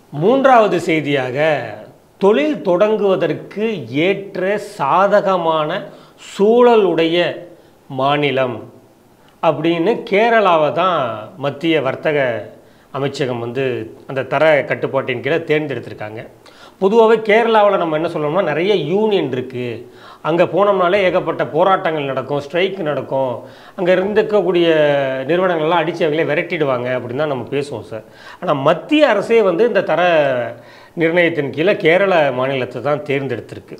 மூன்றாவது செய்தியாக, தொழில் தொடங்குவதற்கு ஏற்ற சாதகமான சூழலுடைய மாநிலம் அப்படின்னு கேரளாவை தான் மத்திய வர்த்தக அமைச்சகம் அந்த தர கட்டுப்பாட்டின் கீழே தேர்ந்தெடுத்திருக்காங்க. பொதுவாகவே கேரளாவில் நம்ம என்ன சொல்லணும்னா, நிறைய யூனியன் இருக்குது. அங்கே போனோம்னாலே ஏகப்பட்ட போராட்டங்கள் நடக்கும், ஸ்ட்ரைக் நடக்கும். அங்கே இருக்கக்கூடிய நிறுவனங்கள்லாம் அடித்து அவங்களே விரட்டிடுவாங்க அப்படின்னு தான் நம்ம பேசுவோம் சார். ஆனால் மத்திய அரசே இந்த தர நிர்ணயத்தின் கீழே கேரள மாநிலத்தை தான் தேர்ந்தெடுத்திருக்கு.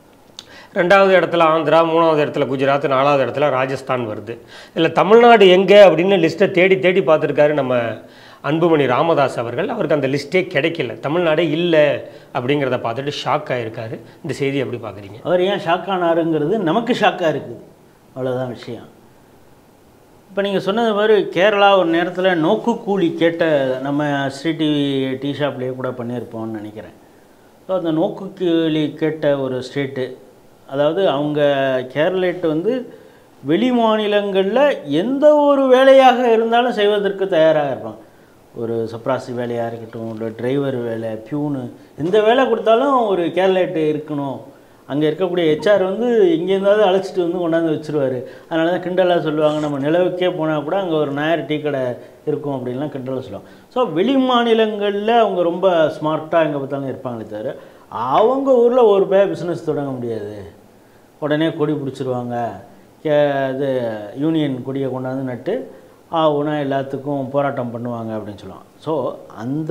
2வது இடத்துல ஆந்திரா, 3வது இடத்துல குஜராத், 4வது இடத்துல ராஜஸ்தான் வருது. இதில் தமிழ்நாடு எங்கே அப்படின்னு லிஸ்ட்டை தேடி தேடி பார்த்துருக்காரு நம்ம அன்புமணி ராமதாஸ் அவர்கள். அவருக்கு அந்த லிஸ்ட்டே கிடைக்கல, தமிழ்நாடே இல்லை அப்படிங்கிறத பார்த்துட்டு ஷாக் ஆகிருக்காரு. இந்த செய்தி எப்படி பார்க்குறீங்க? அவர் ஏன் ஷாக் ஆனாருங்கிறது நமக்கு ஷாக்காக இருக்குது, அவ்வளோதான் விஷயம். இப்போ நீங்கள் சொன்னது மாதிரி கேரளா ஒரு நேரத்தில் நோக்கு கூலி கேட்ட, நம்ம ஸ்ரீ டிவி டீ ஷாப்லேயே கூட பண்ணியிருப்போம்னு நினைக்கிறேன். ஸோ அந்த நோக்கு கூலி கேட்ட ஒரு ஸ்டேட்டு, அதாவது அவங்க கேரளேட்டு வெளி மாநிலங்களில் எந்த ஒரு வேலையாக இருந்தாலும் செய்வதற்கு தயாராக இருப்பாங்க. ஒரு சப்ராசி வேலையாக இருக்கட்டும், ஒரு டிரைவர் வேலை, பியூனு, எந்த வேலை கொடுத்தாலும் ஒரு கேரளேட்டு இருக்கணும். அங்கே இருக்கக்கூடிய ஹெச்ஆர் இங்கேருந்தாவது அழைச்சிட்டு கொண்டாந்து வச்சுருவார். அதனால தான் கிண்டலாக சொல்லுவாங்க, நம்ம நிலவுக்கே போனால் கூட அங்கே ஒரு நாயர் டீ கடை இருக்கும் அப்படின்லாம் கிண்டலாக சொல்லுவாங்க. ஸோ வெளி மாநிலங்களில் அவங்க ரொம்ப ஸ்மார்ட்டாக எங்கே பார்த்தாலும் இருப்பாங்களே தவிர, அவங்க ஊரில் ஒரு பிஸ்னஸ் தொடங்க முடியாது. உடனே கொடி பிடிச்சிருவாங்க, இது யூனியன் கொடியை கொண்டாந்து நட்டு ஆகுனா எல்லாத்துக்கும் போராட்டம் பண்ணுவாங்க அப்படின்னு சொல்லுவாங்க. ஸோ அந்த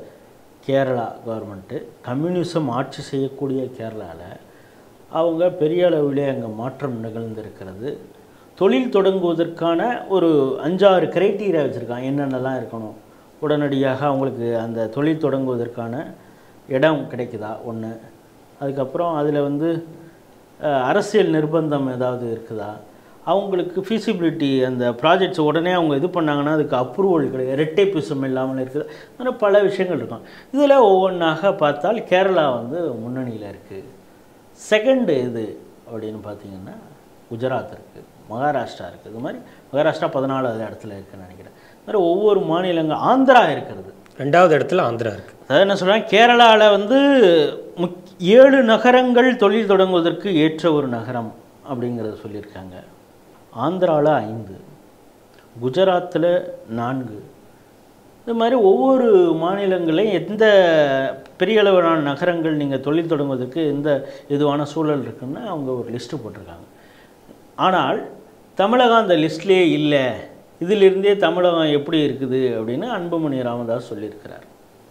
கேரளா கவர்மெண்ட்டு, கம்யூனிசம் ஆட்சி செய்யக்கூடிய கேரளாவில் அவங்க பெரிய அளவிலே அங்கே மாற்றம் நிகழ்ந்திருக்கிறது. தொழில் தொடங்குவதற்கான ஒரு 5-6 கிரைட்டீரியா வச்சுருக்காங்க, என்னென்னலாம் இருக்கணும். உடனடியாக அவங்களுக்கு அந்த தொழில் தொடங்குவதற்கான இடம் கிடைக்குதா ஒன்று, அதுக்கப்புறம் அதில் அரசியல் நிர்பந்தம் ஏதாவது இருக்குதா, அவங்களுக்கு ஃபீஸிபிலிட்டி, அந்த ப்ராஜெக்ட்ஸ் உடனே அவங்க இது பண்ணாங்கன்னா அதுக்கு அப்ரூவல் கிடையாது, ரெட்டைப்பிசம் இல்லாமல் இருக்குது. ஆனால் பல விஷயங்கள் இருக்கும். இதில் ஒவ்வொன்றாக பார்த்தால் கேரளா முன்னணியில் இருக்குது. செகண்டு இது அப்படின்னு பார்த்திங்கன்னா குஜராத் இருக்குது, மகாராஷ்டிரா இருக்குது. இது மாதிரி மகாராஷ்டிரா 14வது இடத்துல இருக்குதுன்னு நினைக்கிறேன். இது மாதிரி ஒவ்வொரு மாநிலங்கள், ஆந்திரா இருக்கிறது 2வது இடத்துல ஆந்திரா இருக்குது. அதாவது என்ன சொல்கிறாங்க, கேரளாவில் 7 நகரங்கள் தொழில் தொடங்குவதற்கு ஏற்ற ஒரு நகரம் அப்படிங்கிறத சொல்லியிருக்காங்க. ஆந்திராவில் 5, குஜராத்தில் 4. இது மாதிரி ஒவ்வொரு மாநிலங்களையும் எந்த பெரிய அளவிலான நகரங்கள் நீங்கள் தொழில் தொடங்குவதற்கு எந்த இதுவான சூழல் இருக்குன்னா அவங்க ஒரு லிஸ்ட்டு போட்டிருக்காங்க. ஆனால் தமிழகம் அந்த லிஸ்ட்லேயே இல்லை. இதிலிருந்தே தமிழகம் எப்படி இருக்குது அப்படின்னு அன்புமணி ராமதாஸ் சொல்லியிருக்கிறார்.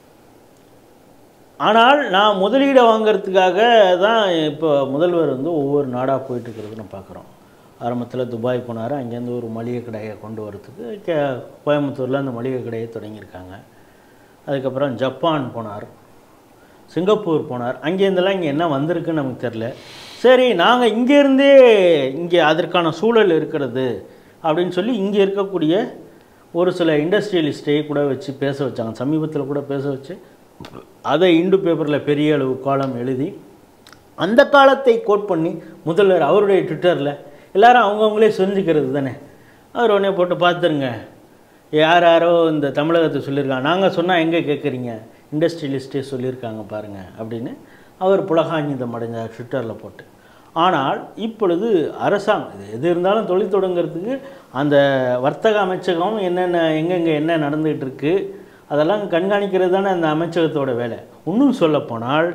ஆனால் நான் முதலீடை வாங்கிறதுக்காக தான் இப்போ முதல்வர் ஒவ்வொரு நாடாக போயிட்டுருக்கிறது நம்ம பார்க்குறோம். ஆரம்பத்தில் துபாய் போனார், அங்கேருந்து ஒரு மளிகை கடையை கொண்டு வரத்துக்கு கோயம்புத்தூரில் அந்த மளிகை கடையை தொடங்கியிருக்காங்க. அதுக்கப்புறம் ஜப்பான் போனார், சிங்கப்பூர் போனார். அங்கேருந்தெல்லாம் இங்கே என்ன வந்திருக்குன்னு நமக்கு தெரில. சரி, நாங்கள் இங்கேருந்தே இங்கே அதற்கான சூழல் இருக்கிறது அப்படின்னு சொல்லி இங்கே இருக்கக்கூடிய ஒரு சில இண்டஸ்ட்ரியலிஸ்ட்டை கூட வச்சு பேச வச்சாங்க. சமீபத்தில் கூட பேச வச்சு அதை இந்து பேப்பரில் பெரிய அளவு காலம் எழுதி அந்த காலத்தை கோட் பண்ணி முதல்வர் அவருடைய ட்விட்டரில் எல்லோரும் அவங்கவுங்களே செஞ்சுக்கிறது தானே, அவர் உடனே போட்டு பார்த்துருங்க, யாரோ இந்த தமிழகத்தை சொல்லியிருக்காங்க, நாங்கள் சொன்னால் எங்கே கேட்குறீங்க, இண்டஸ்ட்ரியலிஸ்ட்டே சொல்லியிருக்காங்க பாருங்கள் அப்படின்னு அவர் புலகாங்கிதம் அடைஞ்சார் ட்விட்டரில் போட்டு. ஆனால் இப்பொழுது அரசாங்கம் எது இருந்தாலும் தொழில் தொடங்கிறதுக்கு அந்த வர்த்தக அமைச்சகம் எங்கெங்கே என்ன நடந்துகிட்டு இருக்குது அதெல்லாம் கண்காணிக்கிறது தானே அந்த அமைச்சகத்தோட வேலை. இன்னும் சொல்லப்போனால்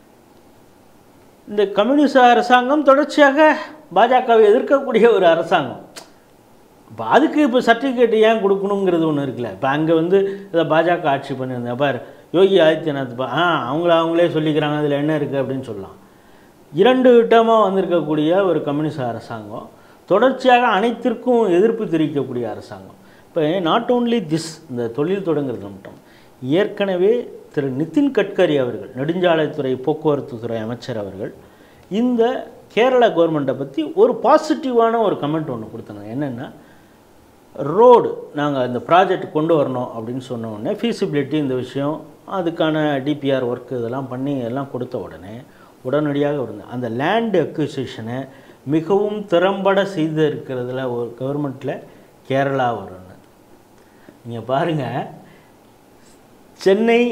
இந்த கம்யூனிஸ்ட் அரசாங்கம் தொடர்ச்சியாக பாஜகவை எதிர்க்கக்கூடிய ஒரு அரசாங்கம். இப்போ அதுக்கு இப்போ சர்டிஃபிகேட் ஏன் கொடுக்கணுங்கிறது ஒன்று இருக்குல்ல. இப்போ அங்கே இதை பாஜக ஆட்சி பண்ணியிருந்தேன் பார், யோகி ஆதித்யநாத் அவங்களே சொல்லிக்கிறாங்க அதில் என்ன இருக்குது அப்படின்னு சொல்லலாம். 2 விட்டமாக வந்திருக்கக்கூடிய ஒரு கம்யூனிஸ்ட் அரசாங்கம், தொடர்ச்சியாக அனைத்திற்கும் எதிர்ப்பு தெரிவிக்கக்கூடிய அரசாங்கம். இப்போ நாட் ஓன்லி திஸ், இந்த தொழில் தொடங்குறது மட்டும், ஏற்கனவே திரு நிதின் கட்கரி அவர்கள், நெடுஞ்சாலைத்துறை போக்குவரத்து துறை அமைச்சர் அவர்கள் இந்த கேரளா கவர்மெண்ட்டை பற்றி ஒரு பாசிட்டிவான ஒரு கமெண்ட் ஒன்று கொடுத்தாங்க. என்னென்னா, ரோடு நாங்கள் இந்த ப்ராஜெக்ட் கொண்டு வரணும் அப்படின்னு சொன்ன உடனே ஃபீஸிபிலிட்டி இந்த விஷயம் அதுக்கான டிபிஆர் ஒர்க்கு இதெல்லாம் பண்ணி எல்லாம் கொடுத்த உடனே உடனடியாக வருது அந்த லேண்ட் அக்விசிஷனை மிகவும் திறம்பட செய்து இருக்கிறதுல ஒரு கவர்மெண்ட்டில் கேரளா வரும்னு. நீங்கள் பாருங்கள், சென்னை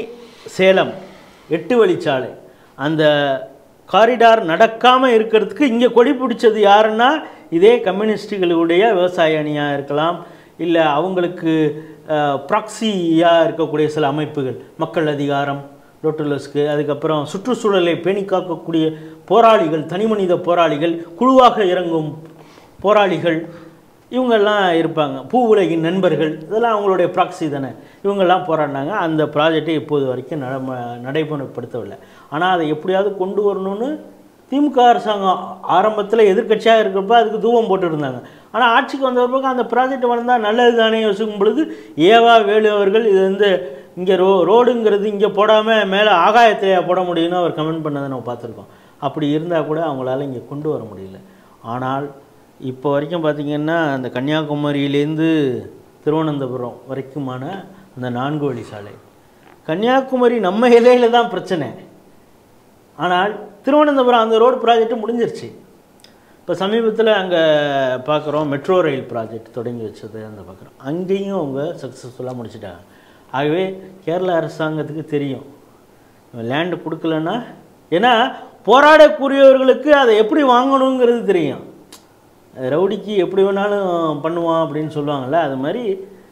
சேலம் 8 வழிச்சாலை அந்த காரிடார் நடக்காமல் இருக்கிறதுக்கு இங்கே கொடி பிடிச்சது யாருன்னா இதே கம்யூனிஸ்டுகளுடைய விவசாய அணியாக இருக்கலாம், இல்லை அவங்களுக்கு ப்ராக்சியாக இருக்கக்கூடிய சில அமைப்புகள், மக்கள் அதிகாரம், லோட்டலஸ்க்கு, அதுக்கப்புறம் சுற்றுச்சூழலை பேணி காக்கக்கூடிய போராளிகள், தனிமனித போராளிகள், குழுவாக இறங்கும் போராளிகள், இவங்கெல்லாம் இருப்பாங்க. பூ உலகின் நண்பர்கள், இதெல்லாம் அவங்களுடைய ப்ராக்சி தானே. இவங்கெல்லாம் போராடினாங்க. அந்த ப்ராஜெக்டை இப்போது வரைக்கும் நடைமுறைப்படுத்தவில்லை. ஆனால் அதை எப்படியாவது கொண்டு வரணும்னு திமுக அரசாங்கம் ஆரம்பத்தில் எதிர்க்கட்சியாக இருக்கிறப்ப அதுக்கு தூவம் போட்டுருந்தாங்க. ஆனால் ஆட்சிக்கு வந்த பிறகு அந்த ப்ராஜெக்ட் வந்தால் நல்லது தானே யோசிக்கும் பொழுது ஏவா வேலு அவர்கள் இது வந்து இங்கே ரோடுங்கிறது இங்கே போடாமல் மேலே ஆகாயத்திலேயே போட முடியும்னு அவர் கமெண்ட் பண்ணதை நம்ம பார்த்துருக்கோம். அப்படி இருந்தால் கூட அவங்களால இங்கே கொண்டு வர முடியல. ஆனால் இப்போ வரைக்கும் பார்த்திங்கன்னா அந்த கன்னியாகுமரியிலேருந்து திருவனந்தபுரம் வரைக்குமான அந்த 4 வழி சாலை, கன்னியாகுமரி நம்ம எல்லையில் தான் பிரச்சனை. ஆனால் திருவனந்தபுரம் அந்த ரோடு ப்ராஜெக்ட் முடிஞ்சிருச்சு. இப்போ சமீபத்தில் அங்கே பார்க்குறோம் மெட்ரோ ரயில் ப்ராஜெக்ட் தொடங்கி வச்சது அந்த பார்க்குறோம், அங்கேயும் அவங்க சக்ஸஸ்ஃபுல்லாக முடிச்சிட்டாங்க. ஆகவே கேரள அரசாங்கத்துக்கு தெரியும் லேண்டு கொடுக்கலன்னா, ஏன்னா போராடக்கூடியவர்களுக்கு அதை எப்படி வாங்கணுங்கிறது தெரியும். ரவுடிக்கு எப்படி வேணாலும் பண்ணுவான் அப்படின்னு சொல்லுவாங்கள்ல, அது மாதிரி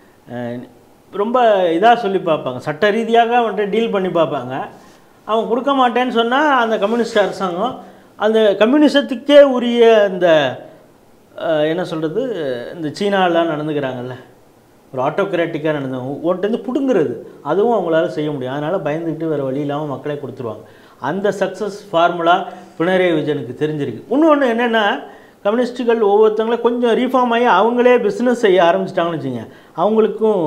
ரொம்ப இதாக சொல்லி பார்ப்பாங்க, சட்ட ரீதியாக அவன்கிட்ட டீல் பண்ணி பார்ப்பாங்க. அவன் கொடுக்க மாட்டேன்னு சொன்னால் அந்த கம்யூனிஸ்ட் அரசாங்கம் அந்த கம்யூனிசத்துக்கே உரிய இந்த என்ன சொல்கிறது, இந்த சீனாலாம் நடந்துக்கிறாங்கல்ல, ஒரு ஆட்டோக்ராட்டிக்காக நடந்தவங்க ஓட்டேருந்து பிடுங்குறது, அதுவும் அவங்களால செய்ய முடியும். அதனால் பயந்துக்கிட்டு வேறு வழி இல்லாமல் மக்களே கொடுத்துருவாங்க. அந்த சக்ஸஸ் ஃபார்முலா பினராயி விஜயனுக்கு தெரிஞ்சிருக்கு. இன்னொன்று என்னென்னா, கம்யூனிஸ்ட்டுகள் ஒவ்வொருத்தங்களும் கொஞ்சம் ரீஃபார்ம் ஆகி அவங்களே பிஸ்னஸ் செய்ய ஆரம்பிச்சிட்டாங்கன்னு வச்சுங்க, அவங்களுக்கும்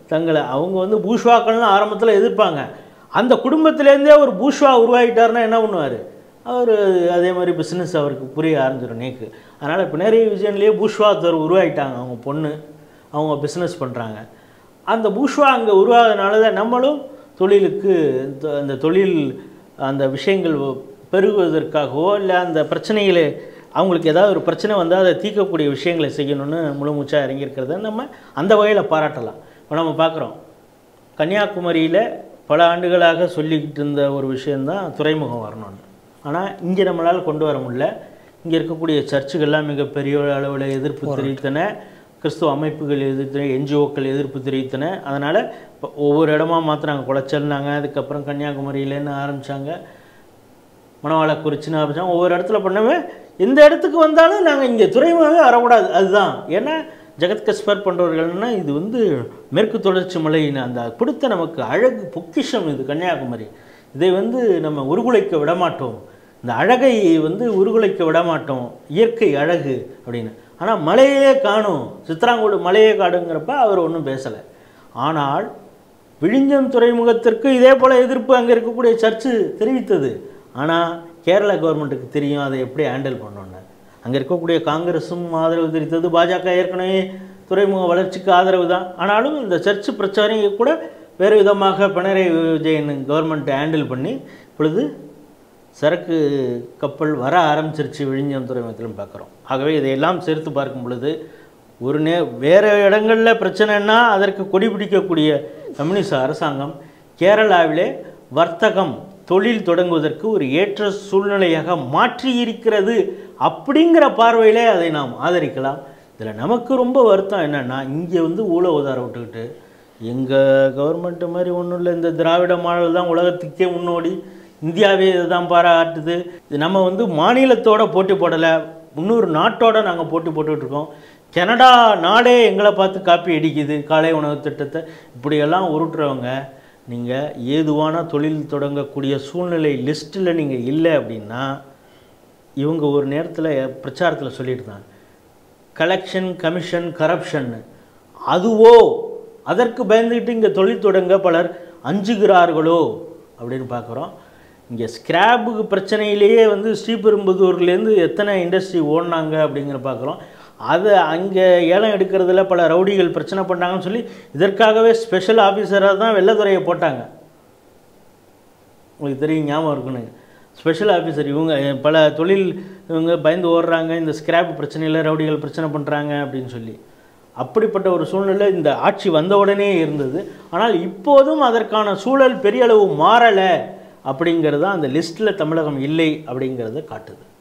அவங்க வந்து பூஷ்வாக்கள்னு ஆரம்பத்தில் எதிர்ப்பாங்க. அந்த குடும்பத்திலேருந்தே ஒரு பூஷ்வா உருவாகிட்டார்னா என்ன பண்ணுவார் அவர்? அதே மாதிரி பிஸ்னஸ் அவருக்கு புரிய ஆரம்பிச்சிடும் நேக்கு. அதனால் பினராயி விஜயன்லேயே பூஷ்வா உருவாகிட்டாங்க. அவங்க பொண்ணு அவங்க பிஸ்னஸ் பண்ணுறாங்க. அந்த பூஷ்வா அங்கே உருவாகிறதுனால தான் நம்மளும் தொழிலுக்கு அந்த தொழில் அந்த விஷயங்கள் பெருகுவதற்காகவோ இல்லை அந்த பிரச்சனைகளை அவங்களுக்கு ஏதாவது ஒரு பிரச்சனை வந்தால் அதை தீர்க்கக்கூடிய விஷயங்களை செய்யணும்னு முழு மூச்சாக இறங்கியிருக்கிறத நம்ம அந்த வகையில் பாராட்டலாம். இப்போ நம்ம பார்க்குறோம் கன்னியாகுமரியில் பல ஆண்டுகளாக சொல்லிக்கிட்டு இருந்த ஒரு விஷயந்தான் துறைமுகம் வரணும்னு. ஆனால் இங்கே நம்மளால் கொண்டு வர முடியல. இங்கே இருக்கக்கூடிய சர்ச்சுகள்லாம் மிகப்பெரிய அளவில் எதிர்ப்பு தெரிவித்தன, கிறிஸ்துவ அமைப்புகள் எதிர்த்தன, என்ஜிஓக்கள் எதிர்ப்பு தெரிவித்தன. அதனால் இப்போ ஒவ்வொரு இடமா மாற்றினாங்க. குளச்சல்னாங்க, அதுக்கப்புறம் கன்னியாகுமரியிலேருந்து ஆரம்பித்தாங்க, மணவாளக்குறிச்சின்னு ஆரம்பித்தாங்க. ஒவ்வொரு இடத்துல பண்ணவே எந்த இடத்துக்கு வந்தாலும் நாங்கள் இங்கே துறைமுகமே வரக்கூடாது. அதுதான் ஏன்னா ஜெகத் கஸ்பர் பண்ணுறவர்கள்னா இது வந்து மேற்கு தொடர்ச்சி மலையின் அந்த கொடுத்த நமக்கு அழகு பொக்கிஷம் இது கன்னியாகுமரி. இதை வந்து நம்ம உருகுலைக்க விடமாட்டோம், இந்த அழகை வந்து உருகுலைக்க விடமாட்டோம், இயற்கை அழகு அப்படின்னு. ஆனால் மலையே காணும், சித்ராங்கோடு மலையே காடுங்கிறப்ப அவர் ஒன்றும் பேசலை. ஆனால் விழிஞ்சம் துறைமுகத்திற்கு இதே போல் எதிர்ப்பு அங்கே இருக்கக்கூடிய சர்ச்சு தெரிவித்தது. ஆனால் கேரளா கவர்மெண்ட்டுக்கு தெரியும் அதை எப்படி ஹேண்டில் பண்ணணுன்னு. அங்கே இருக்கக்கூடிய காங்கிரஸும் ஆதரவு தெரிவித்தது, பாஜக ஏற்கனவே துறைமுக வளர்ச்சிக்கு ஆதரவு தான். ஆனாலும் இந்த சர்ச்சு பிரச்சாரம் கூட வேறு விதமாக பினராயி விஜயன் கவர்மெண்ட் ஹேண்டில் பண்ணி இப்பொழுது சரக்கு கப்பல் வர ஆரம்பிச்சிருச்சு விழிஞ்சம் துறைமுகத்திலும் பார்க்குறோம். ஆகவே இதையெல்லாம் சேர்த்து பார்க்கும் பொழுது ஒரு வேறு இடங்களில் பிரச்சனைன்னா அதற்கு கொடி பிடிக்கக்கூடிய கம்யூனிஸ்ட் அரசாங்கம் கேரளாவிலே வர்த்தகம் தொழில் தொடங்குவதற்கு ஒரு ஏற்ற சூழ்நிலையாக மாற்றி இருக்கிறது அப்படிங்கிற பார்வையிலே அதை நாம் ஆதரிக்கலாம். இதில் நமக்கு ரொம்ப வருத்தம் என்னென்னா, இங்கே வந்து ஊழ உதார விட்டுக்கிட்டு எங்கள் கவர்மெண்ட்டு மாதிரி ஒன்றும் இல்லை, இந்த திராவிட மாடல் தான் உலகத்துக்கே முன்னோடி, இந்தியாவே இதை தான் பாராட்டுது, இது நம்ம வந்து மாநிலத்தோடு போட்டி போடலை, இன்னொரு நாட்டோடு நாங்கள் போட்டி போட்டுட்ருக்கோம், கனடா நாடே எங்களை பார்த்து காப்பி அடிக்குது காலை உணவு திட்டத்தை, இப்படியெல்லாம் உருட்டுறவங்க நீங்கள் ஏதுவான தொழில் தொடங்கக்கூடிய சூழ்நிலை லிஸ்ட்டில் நீங்கள் இல்லை அப்படின்னா, இவங்க ஒரு நேரத்தில் பிரச்சாரத்தில் சொல்லிட்டு தான் கலெக்ஷன் கமிஷன் கரப்ஷன்னு, அதுவோ அதற்கு பயந்துக்கிட்டு இங்கே தொழில் தொடங்க பலர் அஞ்சுகிறார்களோ அப்படின்னு பார்க்குறோம். இங்கே ஸ்கிராப்புக்கு பிரச்சனையிலேயே வந்து ஸ்ரீபெரும்புதூர்லேருந்து எத்தனை இண்டஸ்ட்ரி ஓடினாங்க அப்படிங்கிற பார்க்குறோம். அதை அங்கே ஏலம் எடுக்கிறதுல பல ரவுடிகள் பிரச்சனை பண்ணாங்கன்னு சொல்லி இதற்காகவே ஸ்பெஷல் ஆஃபீஸராக தான் வெள்ளத்துறையை போட்டாங்க. உங்களுக்கு தெரியும், ஞாபகம் இருக்குன்னு. ஸ்பெஷல் ஆஃபீஸர் இவங்க பல தொழில் இவங்க பயந்து ஓடுறாங்க, இந்த ஸ்கிராப் பிரச்சனையில் ரவுடிகள் பிரச்சனை பண்ணுறாங்க அப்படின்னு சொல்லி. அப்படிப்பட்ட ஒரு சூழ்நிலை இந்த ஆட்சி வந்த உடனே இருந்தது. ஆனால் இப்போதும் அதற்கான சூழல் பெரிய அளவு மாறலை அப்படிங்கிறது தான் அந்த லிஸ்ட்டில் தமிழகம் இல்லை அப்படிங்கிறத காட்டுது.